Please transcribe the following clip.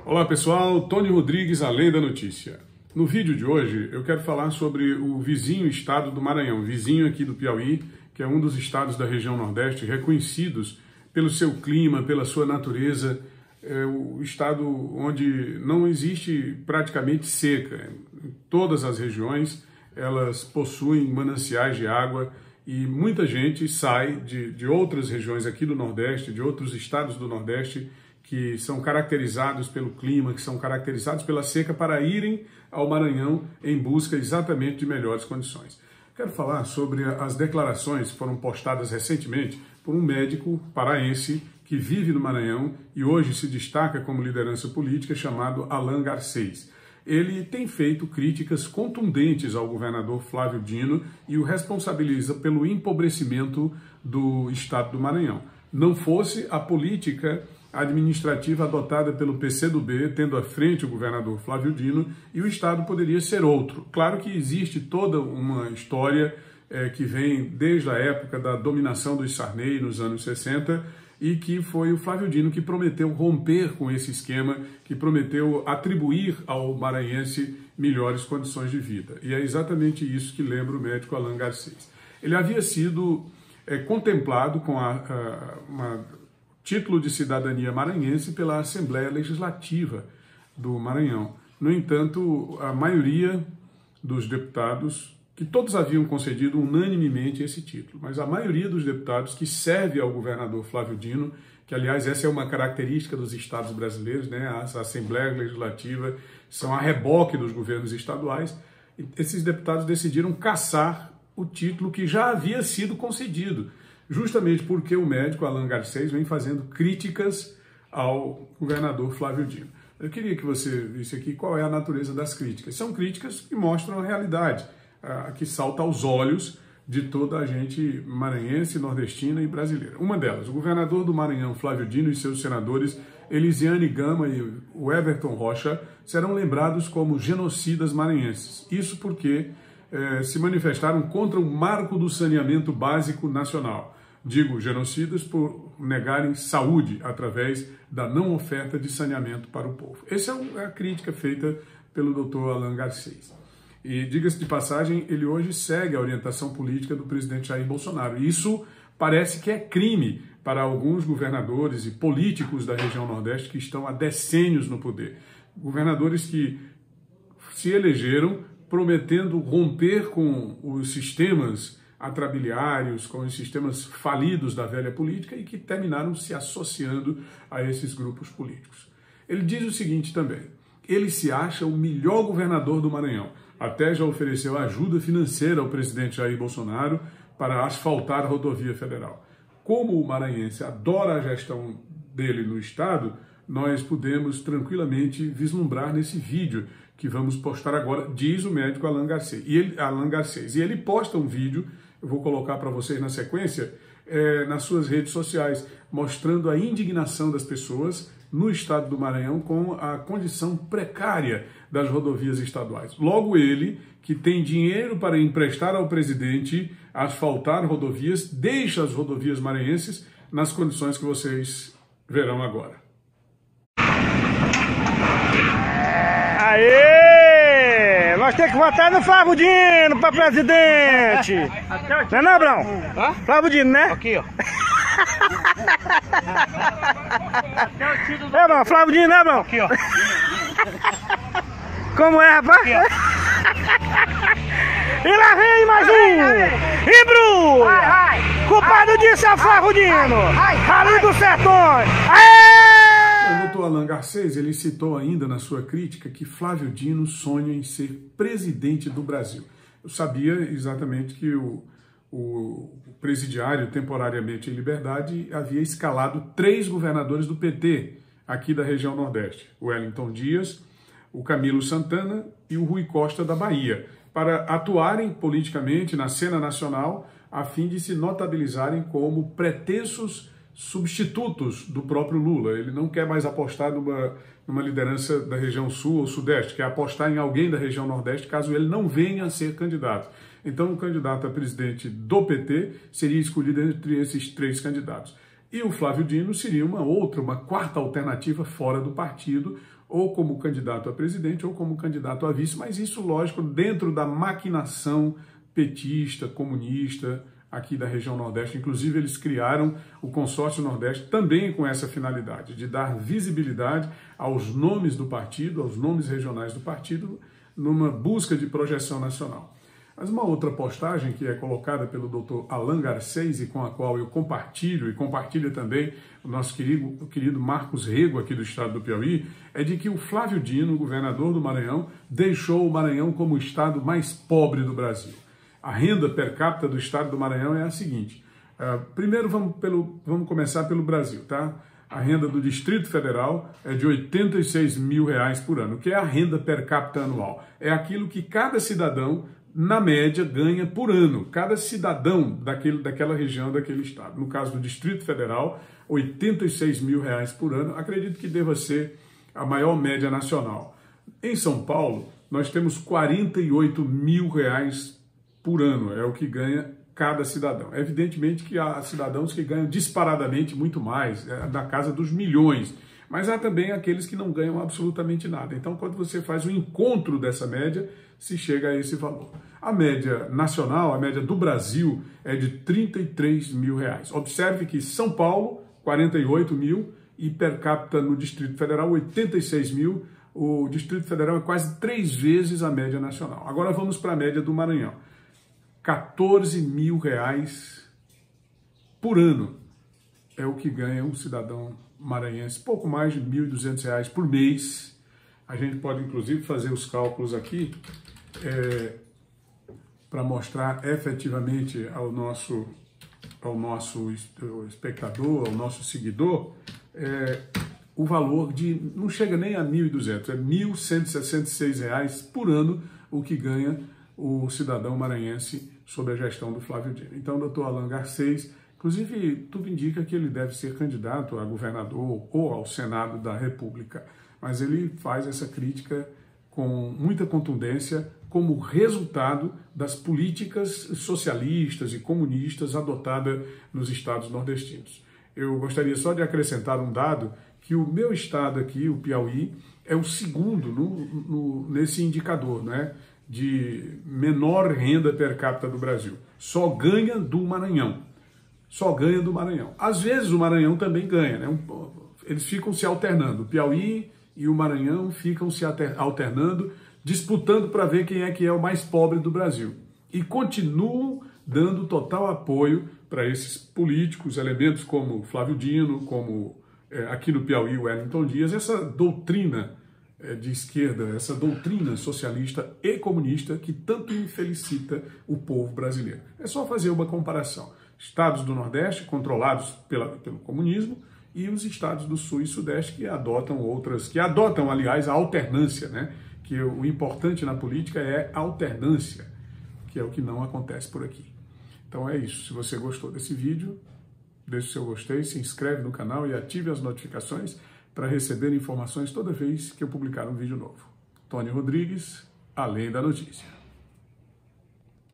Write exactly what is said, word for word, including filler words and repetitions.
Olá pessoal, Tony Rodrigues, a Lei da Notícia. No vídeo de hoje eu quero falar sobre o vizinho estado do Maranhão, vizinho aqui do Piauí, que é um dos estados da região Nordeste reconhecidos pelo seu clima, pela sua natureza, é o estado onde não existe praticamente seca. Em todas as regiões elas possuem mananciais de água e muita gente sai de, de outras regiões aqui do Nordeste, de outros estados do Nordeste, que são caracterizados pelo clima, que são caracterizados pela seca, para irem ao Maranhão em busca exatamente de melhores condições. Quero falar sobre as declarações que foram postadas recentemente por um médico paraense que vive no Maranhão e hoje se destaca como liderança política, chamado Alan Garcês. Ele tem feito críticas contundentes ao governador Flávio Dino e o responsabiliza pelo empobrecimento do estado do Maranhão. Não fosse a política administrativa adotada pelo P C do B, tendo à frente o governador Flávio Dino, e o estado poderia ser outro. Claro que existe toda uma história é, que vem desde a época da dominação dos Sarney nos anos sessenta, e que foi o Flávio Dino que prometeu romper com esse esquema, que prometeu atribuir ao maranhense melhores condições de vida. E é exatamente isso que lembra o médico Alan Garcês. Ele havia sido é, contemplado com a, a, uma título de cidadania maranhense pela Assembleia Legislativa do Maranhão. No entanto, a maioria dos deputados, que todos haviam concedido unanimemente esse título, mas a maioria dos deputados que serve ao governador Flávio Dino, que aliás essa é uma característica dos estados brasileiros, né? As Assembleias Legislativas são a reboque dos governos estaduais, esses deputados decidiram cassar o título que já havia sido concedido, justamente porque o médico Alan Garcês vem fazendo críticas ao governador Flávio Dino. Eu queria que você visse aqui qual é a natureza das críticas. São críticas que mostram a realidade, a que salta aos olhos de toda a gente maranhense, nordestina e brasileira. Uma delas, o governador do Maranhão, Flávio Dino, e seus senadores Elisiane Gama e o Everton Rocha serão lembrados como genocidas maranhenses. Isso porque eh, se manifestaram contra o marco do saneamento básico nacional. Digo genocidas por negarem saúde através da não oferta de saneamento para o povo. Essa é a crítica feita pelo doutor Alan Garcês. E, diga-se de passagem, ele hoje segue a orientação política do presidente Jair Bolsonaro. Isso parece que é crime para alguns governadores e políticos da região Nordeste que estão há decênios no poder. Governadores que se elegeram prometendo romper com os sistemas atrabiliários, com os sistemas falidos da velha política e que terminaram se associando a esses grupos políticos. Ele diz o seguinte também: ele se acha o melhor governador do Maranhão, até já ofereceu ajuda financeira ao presidente Jair Bolsonaro para asfaltar a rodovia federal. Como o maranhense adora a gestão dele no estado, nós podemos tranquilamente vislumbrar nesse vídeo que vamos postar agora, diz o médico Alan Garcês. E ele, Alan Garcês. E ele posta um vídeo, eu vou colocar para vocês na sequência, é, nas suas redes sociais, mostrando a indignação das pessoas no estado do Maranhão com a condição precária das rodovias estaduais. Logo ele, que tem dinheiro para emprestar ao presidente asfaltar rodovias, deixa as rodovias maranhenses nas condições que vocês verão agora. Aê! Nós temos que votar no Flávio Dino para presidente! Não é não, Brão? Hã? Flávio Dino, né? Aqui, ó. É, Brão, Flávio Dino, né, Brão? Aqui, ó. Como é, rapaz? Aqui, ó. E lá vem mais um! E Bru! Culpado disso é o Flávio Dino! Ali dos Sertões! Aê! O doutor Alan Garcês, ele citou ainda na sua crítica que Flávio Dino sonha em ser presidente do Brasil. Eu sabia exatamente que o, o presidiário, temporariamente em liberdade, havia escalado três governadores do P T aqui da região Nordeste: o Wellington Dias, o Camilo Santana e o Rui Costa da Bahia, para atuarem politicamente na cena nacional a fim de se notabilizarem como pretensos substitutos do próprio Lula. Ele não quer mais apostar numa, numa liderança da região sul ou sudeste, quer apostar em alguém da região nordeste caso ele não venha a ser candidato. Então o candidato a presidente do P T seria escolhido entre esses três candidatos. E o Flávio Dino seria uma outra, uma quarta alternativa fora do partido, ou como candidato a presidente, ou como candidato a vice, mas isso, lógico, dentro da maquinação petista, comunista, aqui da região Nordeste. Inclusive, eles criaram o Consórcio Nordeste também com essa finalidade, de dar visibilidade aos nomes do partido, aos nomes regionais do partido, numa busca de projeção nacional. Mas uma outra postagem que é colocada pelo doutor Alan Garcês e com a qual eu compartilho, e compartilha também o nosso querido, o querido Marcos Rego aqui do estado do Piauí, é de que o Flávio Dino, governador do Maranhão, deixou o Maranhão como o estado mais pobre do Brasil. A renda per capita do estado do Maranhão é a seguinte. Uh, primeiro vamos, pelo, vamos começar pelo Brasil, tá? A renda do Distrito Federal é de oitenta e seis mil reais por ano, que é a renda per capita anual. É aquilo que cada cidadão, na média, ganha por ano. Cada cidadão daquele, daquela região, daquele estado. No caso do Distrito Federal, oitenta e seis mil reais por ano. Acredito que deva ser a maior média nacional. Em São Paulo, nós temos quarenta e oito mil reais por ano, é o que ganha cada cidadão. Evidentemente que há cidadãos que ganham disparadamente muito mais, é da casa dos milhões, mas há também aqueles que não ganham absolutamente nada. Então, quando você faz o encontro dessa média, se chega a esse valor. A média nacional, a média do Brasil, é de trinta e três mil reais. Observe que São Paulo, quarenta e oito mil, e per capita no Distrito Federal, oitenta e seis mil. O Distrito Federal é quase três vezes a média nacional. Agora vamos para a média do Maranhão. quatorze mil reais por ano é o que ganha um cidadão maranhense, pouco mais de mil e duzentos reais por mês. A gente pode, inclusive, fazer os cálculos aqui é, para mostrar efetivamente ao nosso, ao nosso espectador, ao nosso seguidor, é, o valor de, não chega nem a mil e duzentos, é mil cento e sessenta e seis reais por ano o que ganha o cidadão maranhense sob a gestão do Flávio Dino. Então, o doutor Alan Garcês, inclusive, tudo indica que ele deve ser candidato a governador ou ao Senado da República, mas ele faz essa crítica com muita contundência como resultado das políticas socialistas e comunistas adotadas nos estados nordestinos. Eu gostaria só de acrescentar um dado, que o meu estado aqui, o Piauí, é o segundo no, no, nesse indicador, né, de menor renda per capita do Brasil. Só ganha do Maranhão. Só ganha do Maranhão. Às vezes o Maranhão também ganha, né? Eles ficam se alternando. O Piauí e o Maranhão ficam se alternando, disputando para ver quem é que é o mais pobre do Brasil. E continuam dando total apoio para esses políticos, elementos como Flávio Dino, como é, aqui no Piauí o Wellington Dias, essa doutrina de esquerda, essa doutrina socialista e comunista que tanto infelicita o povo brasileiro. É só fazer uma comparação. Estados do Nordeste controlados pela, pelo comunismo e os estados do Sul e Sudeste que adotam outras, que adotam, aliás, a alternância, né? Que o importante na política é a alternância, que é o que não acontece por aqui. Então é isso. Se você gostou desse vídeo, deixe o seu gostei, se inscreve no canal e ative as notificações para receber informações toda vez que eu publicar um vídeo novo. Tony Rodrigues, Além da Notícia.